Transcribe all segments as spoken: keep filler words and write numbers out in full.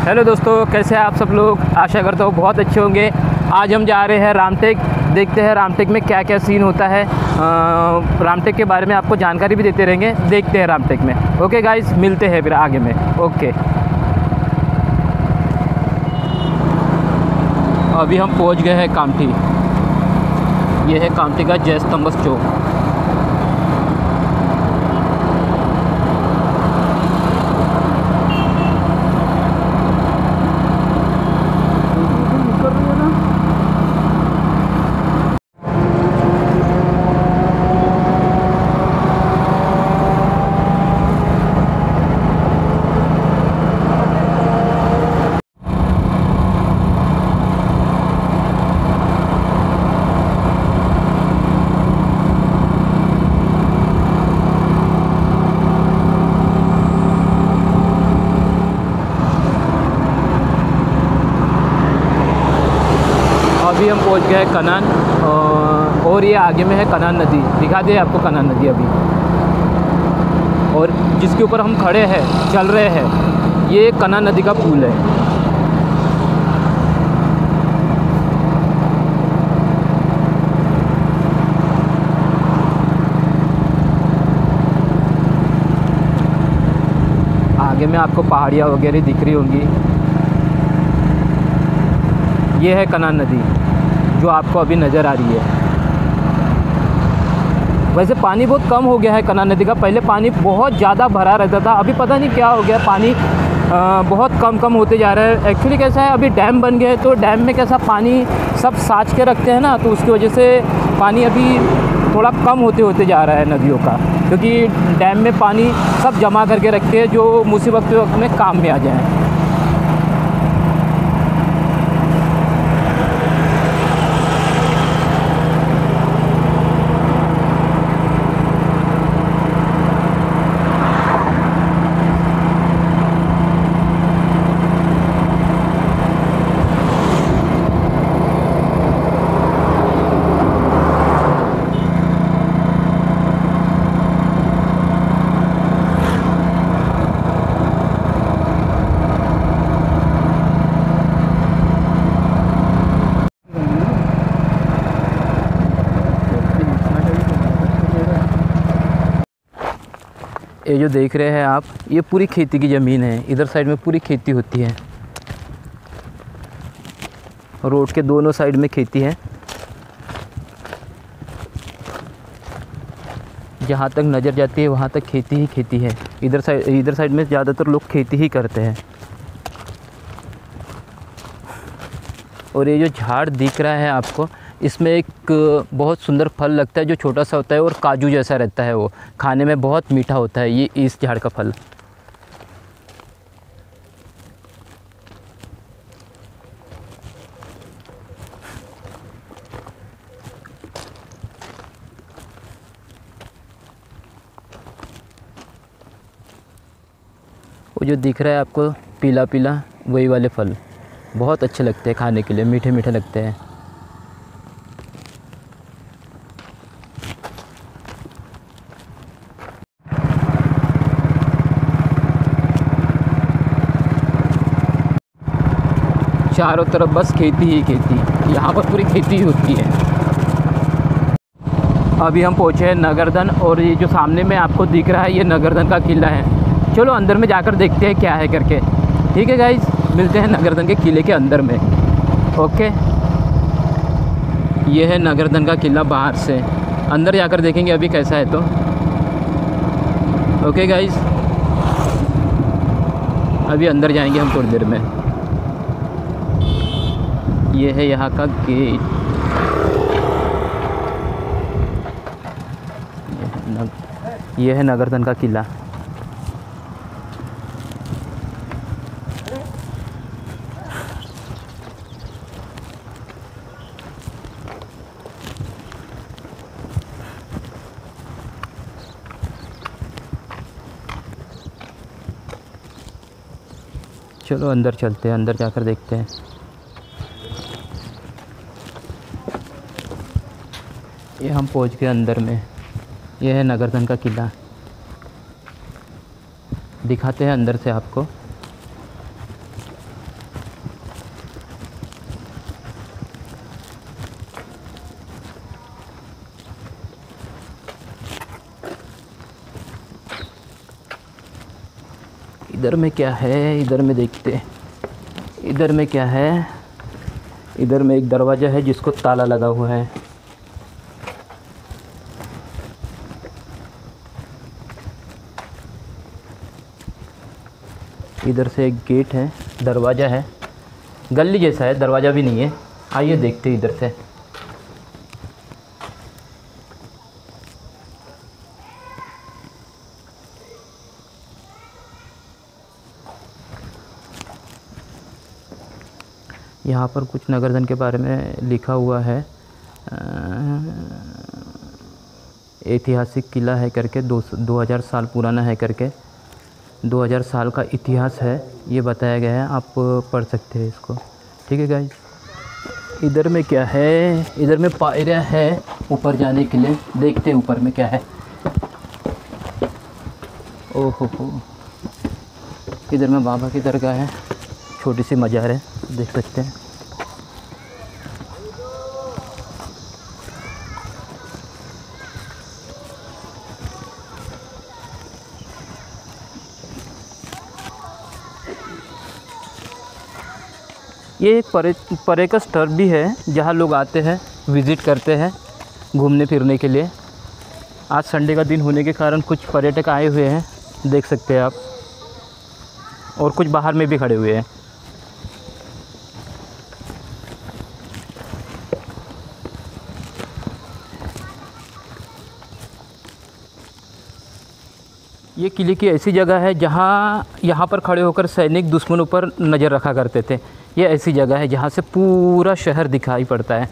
Hello दोस्तों, कैसे हैं आप सब लोग। आशा करता हूँ बहुत अच्छे होंगे। आज हम जा रहे हैं रामटेक। देखते हैं रामटेक में क्या क्या सीन होता है। आ, रामटेक के बारे में आपको जानकारी भी देते रहेंगे। देखते हैं रामटेक में। ओके गाइस, मिलते हैं फिर आगे में। ओके, अभी हम पहुंच गए हैं कामठी। ये है कामठी का जय स्तंभ चौक। अभी हम पहुंच गए कनान, और ये आगे में है कनान नदी। दिखा दे आपको कनान नदी अभी। और जिसके ऊपर हम खड़े हैं, चल रहे हैं, ये कनान नदी का पुल है। आगे में आपको पहाड़ियाँ वगैरह दिख रही होंगी। ये है कनान नदी जो आपको अभी नज़र आ रही है। वैसे पानी बहुत कम हो गया है कनान नदी का। पहले पानी बहुत ज़्यादा भरा रहता था, अभी पता नहीं क्या हो गया। पानी आ, बहुत कम कम होते जा रहा है। एक्चुअली कैसा है, अभी डैम बन गए तो डैम में कैसा पानी सब साच के रखते हैं ना, तो उसकी वजह से पानी अभी थोड़ा कम होते होते जा रहा है नदियों का। क्योंकि डैम में पानी सब जमा करके रखते हैं जो मुसीबत के वक्त में काम में आ जाए। ये जो देख रहे हैं आप, ये पूरी खेती की ज़मीन है। इधर साइड में पूरी खेती होती है। रोड के दोनों साइड में खेती है। जहाँ तक नज़र जाती है वहाँ तक खेती ही खेती है। इधर साइड इधर साइड में ज़्यादातर लोग खेती ही करते हैं। और ये जो झाड़ दिख रहा है आपको, इसमें एक बहुत सुंदर फल लगता है जो छोटा सा होता है और काजू जैसा रहता है। वो खाने में बहुत मीठा होता है, ये इस झाड़ का फल। वो जो दिख रहा है आपको पीला पीला, वही वाले फल बहुत अच्छे लगते हैं खाने के लिए, मीठे मीठे लगते हैं। चारों तरफ बस खेती ही खेती, यहाँ पर पूरी खेती होती है। अभी हम पहुँचे हैं नगरधन, और ये जो सामने में आपको दिख रहा है ये नगरधन का किला है। चलो अंदर में जाकर देखते हैं क्या है करके। ठीक है गाइस, मिलते हैं नगरधन के किले के अंदर में। ओके, ये है नगरधन का किला बाहर से। अंदर जाकर देखेंगे अभी कैसा है तो। ओके गाइस, अभी अंदर जाएंगे हम थोड़ी देर में। ये है यहाँ का गेट। ये है नगरधन का किला। चलो अंदर चलते हैं, अंदर जाकर देखते हैं। ये हम पहुंच गए अंदर में। ये है नगरधन का किला। दिखाते हैं अंदर से आपको। इधर में क्या है, इधर में देखते, इधर में क्या है। इधर में एक दरवाज़ा है जिसको ताला लगा हुआ है। इधर से एक गेट है, दरवाज़ा है, गली जैसा है, दरवाज़ा भी नहीं है। आइए देखते हैं इधर से। यहाँ पर कुछ नगरधन के बारे में लिखा हुआ है। ऐतिहासिक किला है करके, दो दो हज़ार साल पुराना है करके, दो हज़ार साल का इतिहास है ये बताया गया है। आप पढ़ सकते हैं इसको। ठीक है गाइस। इधर में क्या है, इधर में पायरिया है ऊपर जाने के लिए। देखते हैं ऊपर में क्या है। ओहो हो, इधर में बाबा की दरगाह है, छोटी सी मज़ार है, देख सकते हैं। ये एक परे पर्यटक स्थल भी है जहाँ लोग आते हैं, विज़िट करते हैं घूमने फिरने के लिए। आज संडे का दिन होने के कारण कुछ पर्यटक आए हुए हैं, देख सकते हैं आप, और कुछ बाहर में भी खड़े हुए हैं। ये किले की ऐसी जगह है जहाँ यहाँ पर खड़े होकर सैनिक दुश्मनों पर नज़र रखा करते थे। ये ऐसी जगह है जहाँ से पूरा शहर दिखाई पड़ता है।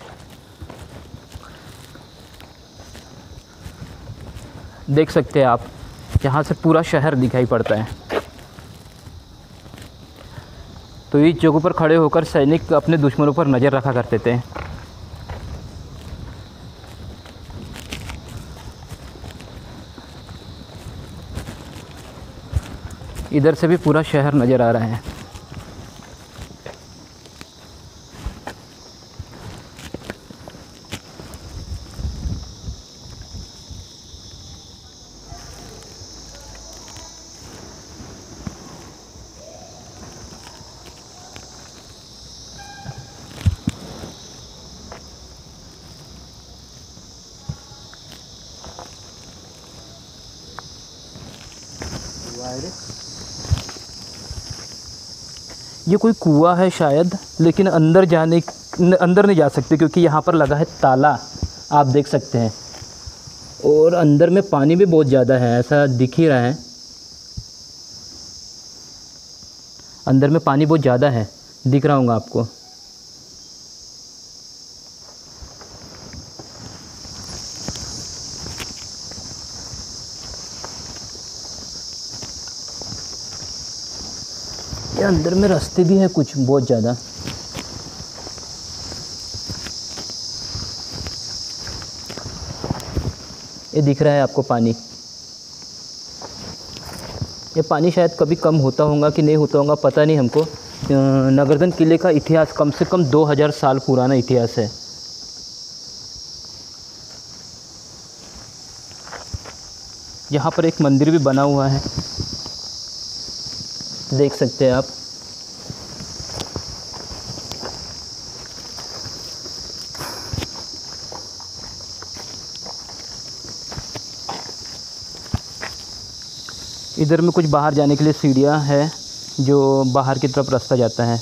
देख सकते हैं आप, यहाँ से पूरा शहर दिखाई पड़ता है। तो इस जगह पर खड़े होकर सैनिक अपने दुश्मनों पर नज़र रखा करते थे। इधर से भी पूरा शहर नज़र आ रहा है। ये कोई कुआं है शायद, लेकिन अंदर जाने अंदर नहीं जा सकते क्योंकि यहाँ पर लगा है ताला, आप देख सकते हैं। और अंदर में पानी भी बहुत ज़्यादा है, ऐसा दिख ही रहा है। अंदर में पानी बहुत ज़्यादा है, दिख रहा होगा आपको। ये अंदर में रास्ते भी हैं कुछ बहुत ज़्यादा। ये दिख रहा है आपको पानी। ये पानी शायद कभी कम होता होगा कि नहीं होता होगा, पता नहीं हमको। नगरधन किले का इतिहास कम से कम दो हज़ार साल पुराना इतिहास है। यहाँ पर एक मंदिर भी बना हुआ है, देख सकते हैं आप। इधर में कुछ बाहर जाने के लिए सीढ़ियाँ है जो बाहर की तरफ रास्ता जाता है।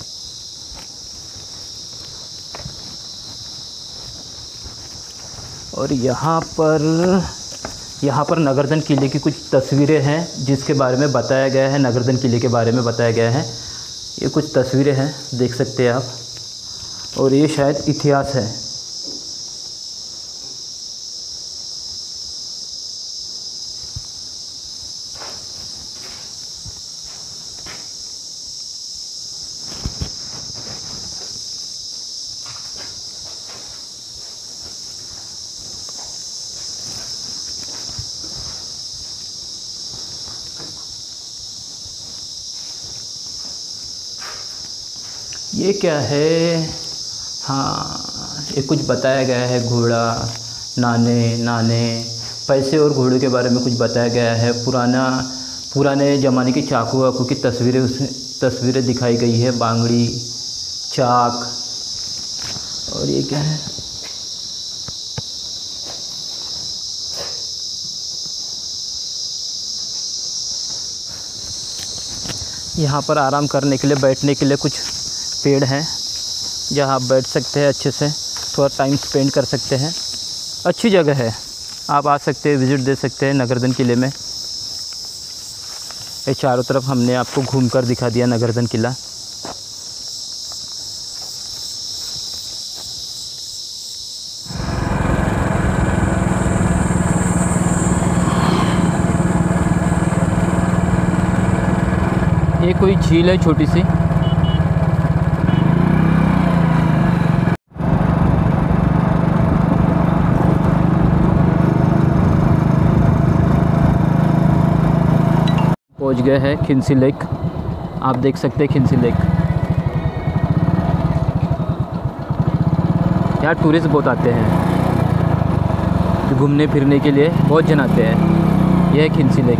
और यहाँ पर यहाँ पर नगरधन किले की कुछ तस्वीरें हैं जिसके बारे में बताया गया है, नगरधन किले के बारे में बताया गया है। ये कुछ तस्वीरें हैं, देख सकते हैं आप। और ये शायद इतिहास है। ये क्या है? हाँ, ये कुछ बताया गया है। घोड़ा, नाने नाने पैसे और घोड़े के बारे में कुछ बताया गया है। पुराना पुराने ज़माने की चाकू वाकू की तस्वीरें उसमें तस्वीरें दिखाई गई है, बांगड़ी, चाक। और ये क्या है? यहाँ पर आराम करने के लिए, बैठने के लिए कुछ पेड़ हैं जहाँ आप बैठ सकते हैं, अच्छे से थोड़ा टाइम स्पेंड कर सकते हैं। अच्छी जगह है, आप आ सकते हैं, विज़िट दे सकते हैं नगरधन किले में। ये चारों तरफ हमने आपको घूमकर दिखा दिया नगरधन किला। ये कोई झील है छोटी सी। पहुंच गए हैं खिंसी लेक। आप देख सकते हैं खिंसी लेक। यहाँ टूरिस्ट बहुत आते हैं घूमने फिरने के लिए, बहुत जन आते हैं। यह है खिंसी लेक।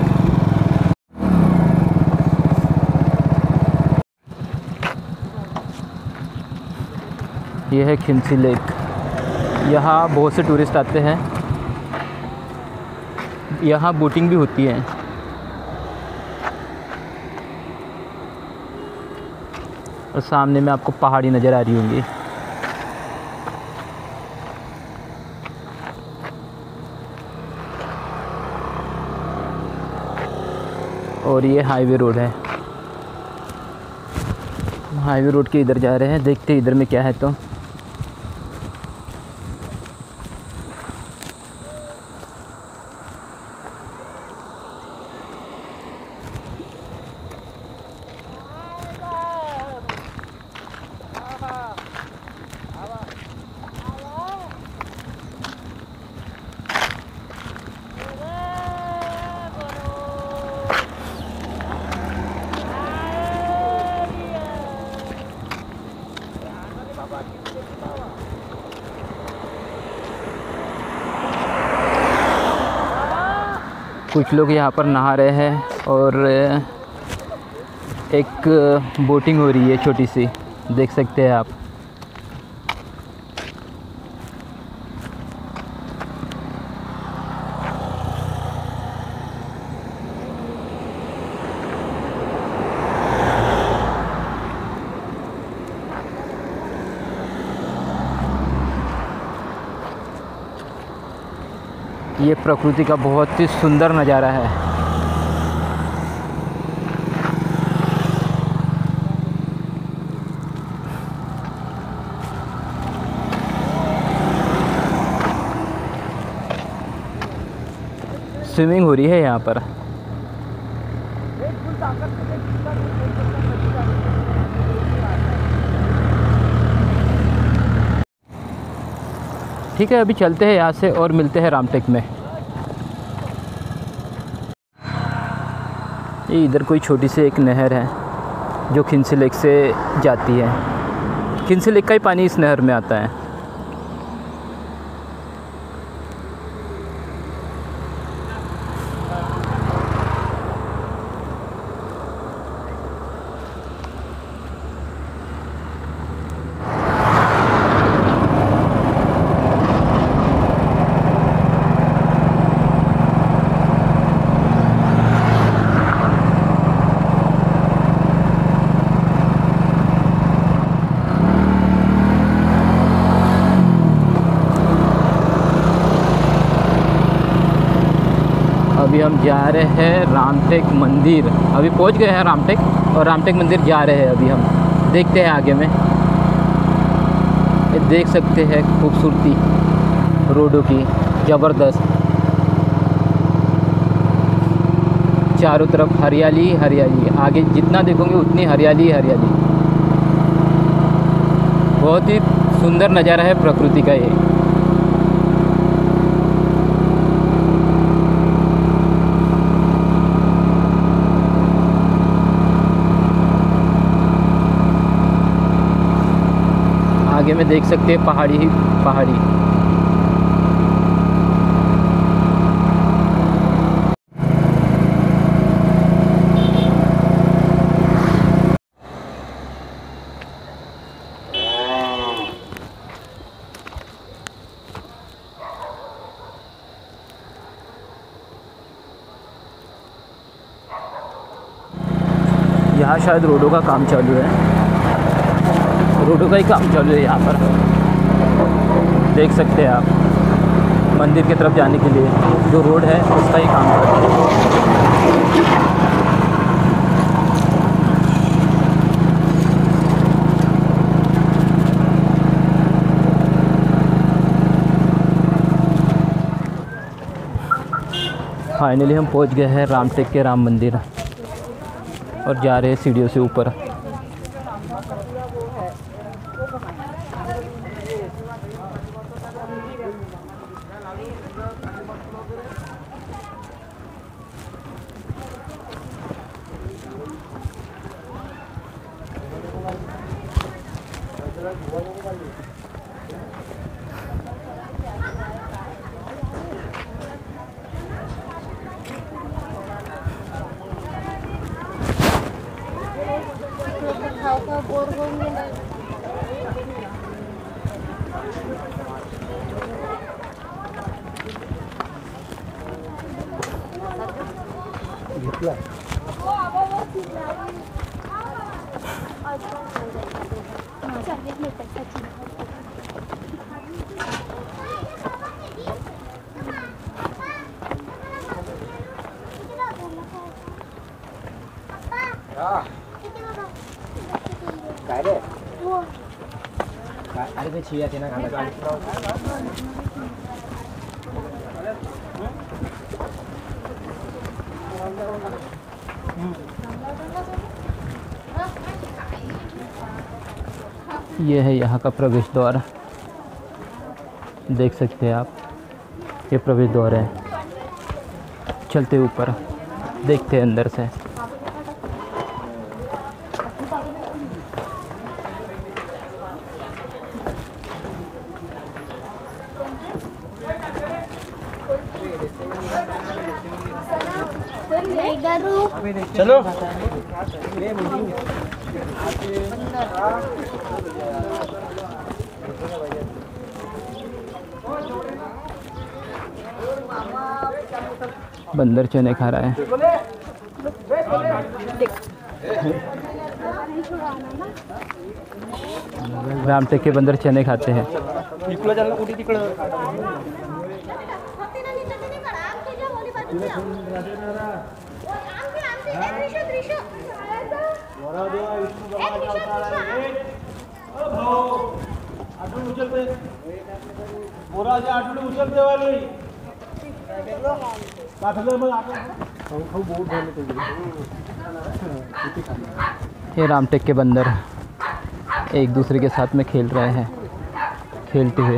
यह है खिंसी लेक। यहाँ बहुत से टूरिस्ट आते हैं। यहाँ बोटिंग भी होती है। और सामने में आपको पहाड़ी नज़र आ रही होंगी। और ये हाईवे रोड है। हाईवे रोड के इधर जा रहे हैं, देखते हैं इधर में क्या है। तो कुछ लोग यहाँ पर नहा रहे हैं और एक बोटिंग हो रही है छोटी सी, देख सकते हैं आप। ये प्रकृति का बहुत ही सुंदर नज़ारा है। स्विमिंग हो रही है यहाँ पर। ठीक है, अभी चलते हैं यहाँ से और मिलते हैं रामटेक में। ये इधर कोई छोटी सी एक नहर है जो खिंसी लेक से जाती है। खिंसी लेक का ही पानी इस नहर में आता है। अभी हम जा रहे हैं रामटेक मंदिर। अभी पहुंच गए हैं रामटेक और रामटेक मंदिर जा रहे हैं अभी हम। देखते हैं आगे में। ये देख सकते हैं खूबसूरती रोडों की, ज़बरदस्त। चारों तरफ हरियाली हरियाली, आगे जितना देखोगे उतनी हरियाली हरियाली। बहुत ही सुंदर नज़ारा है प्रकृति का ये। आगे में देख सकते हैं पहाड़ी ही पहाड़ी। यहाँ शायद रोडों का काम चालू है, रोडों का ही काम चालू है यहाँ पर, देख सकते हैं आप। मंदिर की तरफ जाने के लिए जो रोड है उसका ही काम कर रहे हैं। फाइनली हम पहुंच गए हैं रामटेक के राम मंदिर और जा रहे हैं सीढ़ियों से ऊपर। काय रे अरे ते छिया ते ना खाना ये है यहाँ का प्रवेश द्वार, देख सकते हैं आप, ये प्रवेश द्वार है। चलते ऊपर देखते हैं अंदर से। चलो बंदर चने खा रहा है। रामटेक के बंदर चने खाते हैं। ये रामटेक के बंदर एक दूसरे के साथ में खेल रहे हैं, खेलते हुए।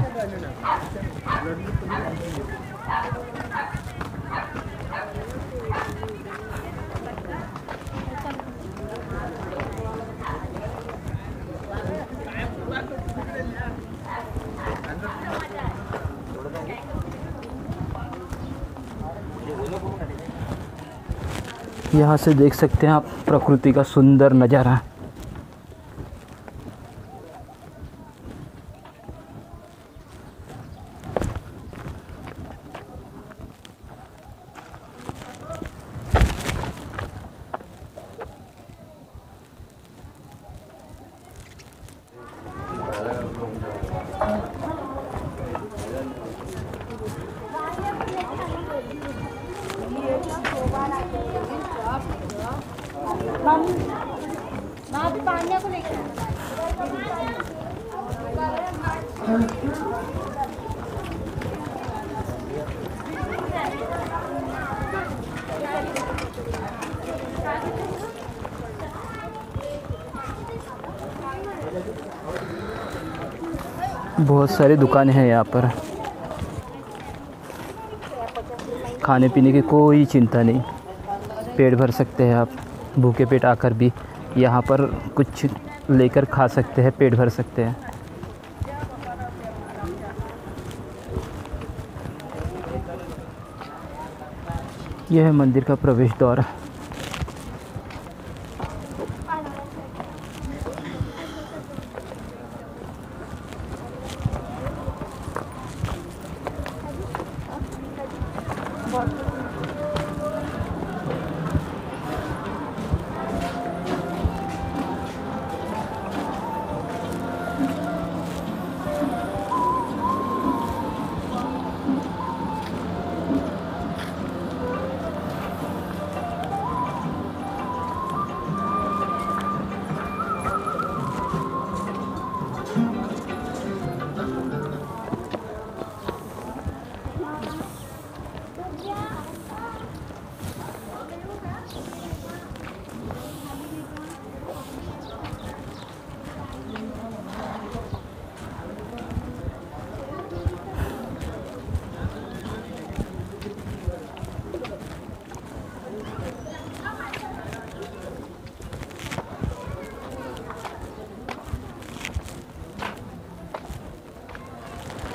यहाँ से देख सकते हैं आप प्रकृति का सुंदर नज़ारा। बहुत सारी दुकानें हैं यहाँ पर, खाने पीने की कोई चिंता नहीं, पेट भर सकते हैं आप। भूखे पेट आकर भी यहाँ पर कुछ लेकर खा सकते हैं, पेट भर सकते हैं। यह है मंदिर का प्रवेश द्वार।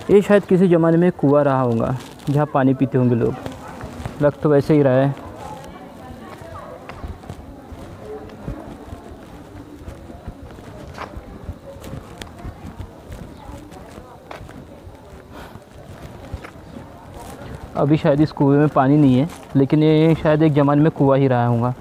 ये शायद किसी ज़माने में कुआं रहा होगा जहाँ पानी पीते होंगे लोग। लग तो वैसे ही रहा है। अभी शायद इस कुएं में पानी नहीं है, लेकिन ये शायद एक ज़माने में कुआं ही रहा होगा।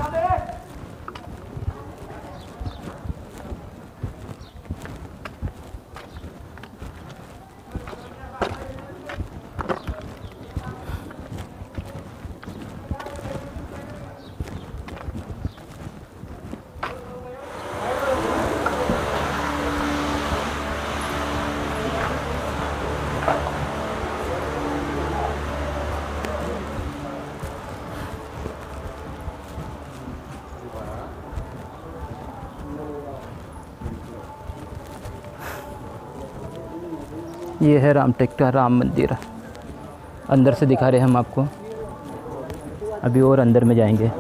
ये है रामटेक का राम मंदिर। अंदर से दिखा रहे हैं हम आपको। अभी और अंदर में जाएंगे।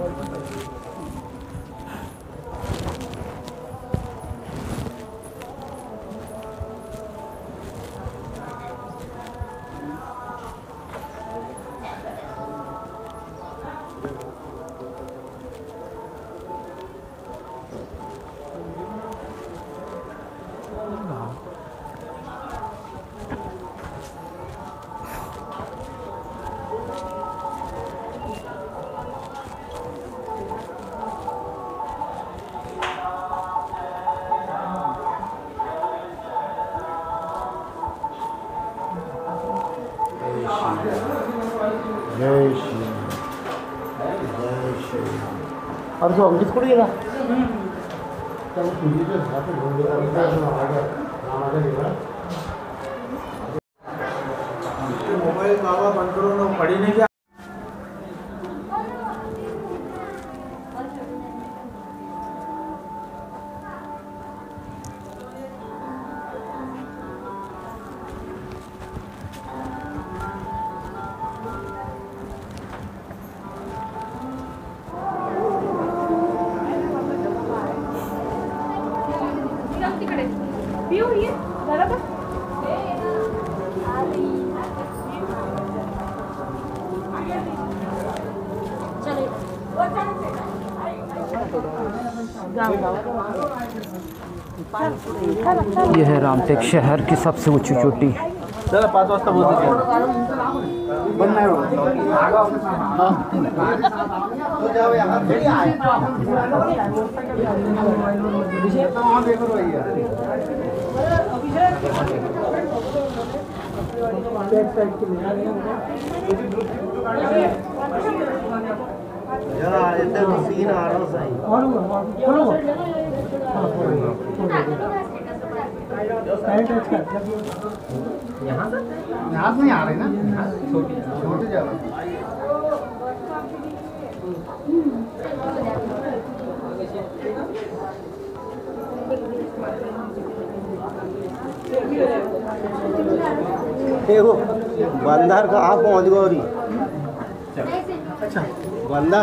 जय श्री जय श्री और जो अंकित को दिया मोबाइल बाबा बंद करो ना, पड़ी नहीं क्या। ये है रामटेक शहर की सबसे ऊंची चोटी। चलो पाँच वाजता बोलते बंद नाही होत। तो जाओ यहाँ थोड़ी आए वहाँ देखो भैया। यार इधर सीन आ रहा सही और खोलो यहाँ से यहाँ से नहीं आ रहे ना, छोटे छोटे जगह। देखो बंदर कहाँ पहुँच गौरी। अच्छा बंदर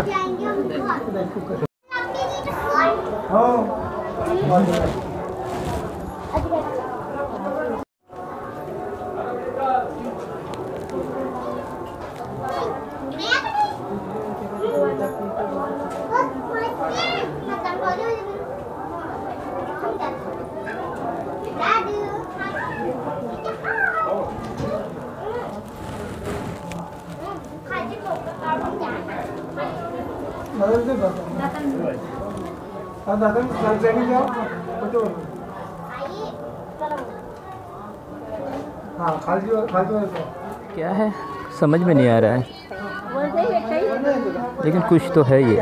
क्या है समझ में नहीं आ रहा है, लेकिन कुछ तो है ये।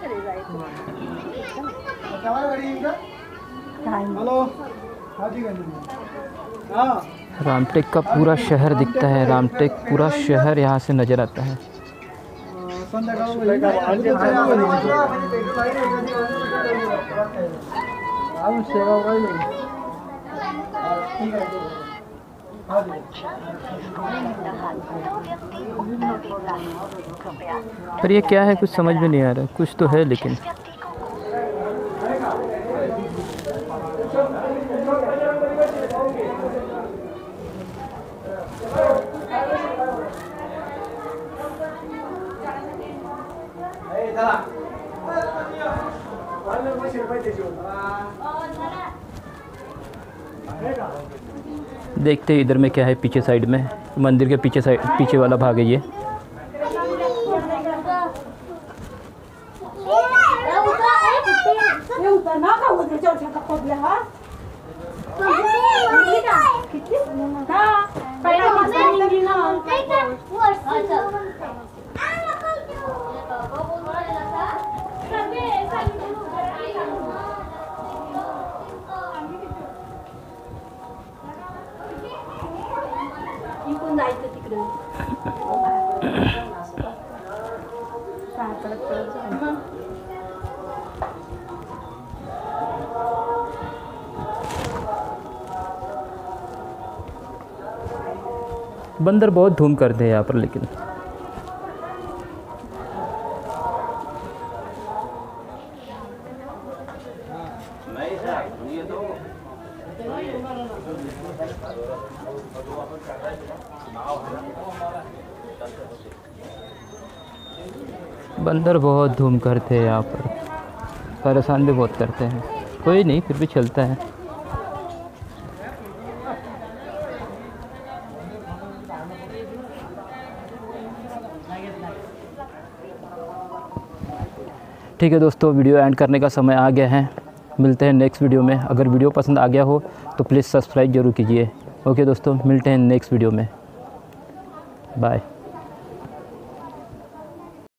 रामटेक का पूरा शहर दिखता है। रामटेक पूरा शहर यहाँ से नज़र आता है। पर ये क्या है कुछ समझ में नहीं आ रहा। कुछ तो है लेकिन देखते हैं इधर में क्या है, पीछे साइड में, मंदिर के पीछे साइड, पीछे वाला भाग है ये। बंदर बहुत धूम करते हैं यहाँ पर, लेकिन बंदर बहुत धूम करते हैं यहाँ पर, परेशान भी बहुत करते हैं। कोई नहीं, फिर भी चलता है। ठीक है दोस्तों, वीडियो एंड करने का समय आ गया है। मिलते हैं नेक्स्ट वीडियो में। अगर वीडियो पसंद आ गया हो तो प्लीज़ सब्सक्राइब ज़रूर कीजिए। ओके दोस्तों, मिलते हैं नेक्स्ट वीडियो में। बाय।